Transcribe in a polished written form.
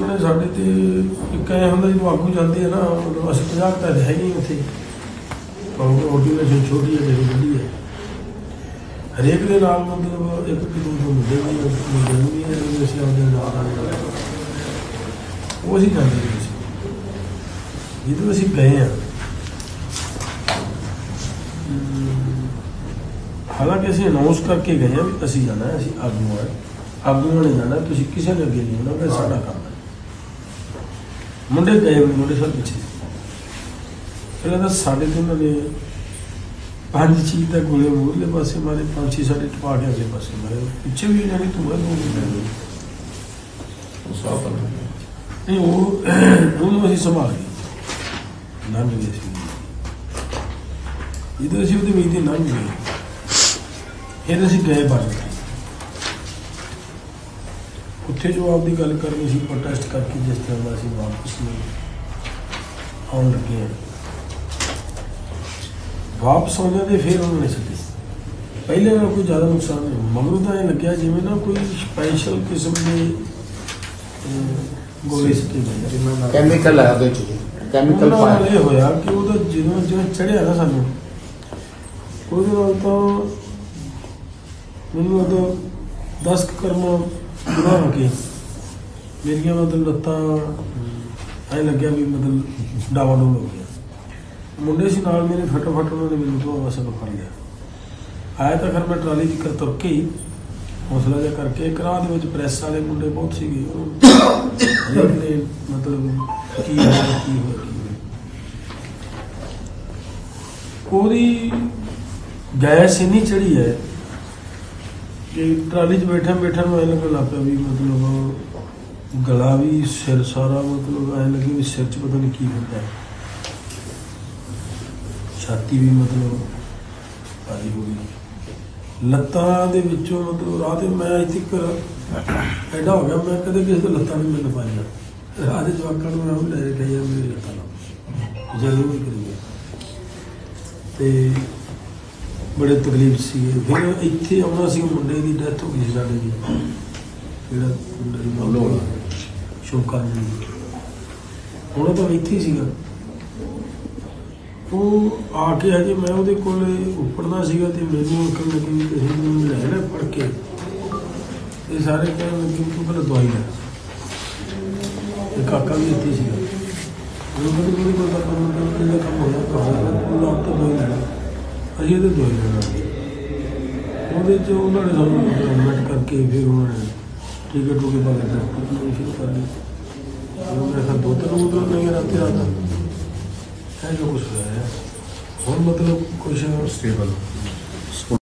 ने साढ़े तो एक ऐ होंगे जो आगू जाते हैं ना, मतलब असं 50 तो है ही उत्थे, ऑर्गेनाइजेशन छोटी है जो बड़ी है, हरेक के नाल मतलब एक दो मुद्दे भी है असं आपके वो अं जाते जो अं गए हैं। हालांकि अं अनाउंस करके गए हैं भी असी जाना है, असी आगू है, आगूआ ने जाना, तुम किसी ने अगे नहीं होना, फिर साढ़ा काम है। मुंडे गए भी मुंडे सब पिछे पहले तो साढ़े तो उन्होंने 5 चीज़ का गोले मूरले पासे मारे, 5-6 साढ़े टपा के अगले पासे मारे, पिछे भी जानी तू नहीं वो अं संभाल गए लंघ गए इधर अभी वो उम्मीद लंघ गए। फिर अं गए बार्डर उत्थे जो आपकी गल करनी सी प्रोटेस्ट करके जिस तरह का अं वापस आने लगे हैं, वापस आने के फिर उन्होंने सटे पहले ना कोई ज़्यादा नुकसान नहीं, मगरों तो लग्या जिमें ना कोई स्पैशल किस्म के गोले सटे गए कैमिकल है कैमिकल ये होया कि वो जो चढ़िया ना सानू तो मैनू तो 10 कर्म बुरा हो के मेरिया मतलब लत्तां ऐ लग्या भी मतलब डावाडोल हो गया। मुंडे से नाल मेरे फटाफट उन्होंने मैनू तो बस फड़ लिया। आया तो फिर मैं ट्राली जिक्र तुर के ही हौसला जहा करके एक राह दे प्रैस वाले मुंडे बहुत सीगे ने मतलब की पूरी गैस इन्नी चढ़ी है कि ट्राली बैठे बैठे में लगन लग पाया भी मतलब गला भी सिर सारा मतलब ऐ लगे भी सिर च पता नहीं की होता है, छाती भी मतलब भारी हो गई, लत्तां दे विचों मतलब राह मैं अज तक एडा हो गया मैं कदे किसी को लत्तां नहीं मिल पाया। राह के जवाकों मैं वो ले गई है मेरी लत्तां जरूर भी करिए तो बड़े तकलीफ से। फिर इतने आना सी मुंडे की डैथ हो गई साढ़े की मुंडे शौका होना तो इत्थे ही सीगा। वो आके अजे मैं वो उपड़ना सीगा तो मैनू आखन लगी भी लै ना पढ़ के ये सारे कहन लगे तू पहले दवाई लै, काका भी इत्थे सीगा कोई काम होया आप तो दवाई लैना अभी तो दवाई लेना वो उन्होंने सानू एडमिट करके फिर उन्होंने टीके टूके पा के शुरू कर ली। मेरे ख्याल 2-3 बोतल नहीं रात रात है जो कुछ होया है हम मतलब कुछ स्टेबल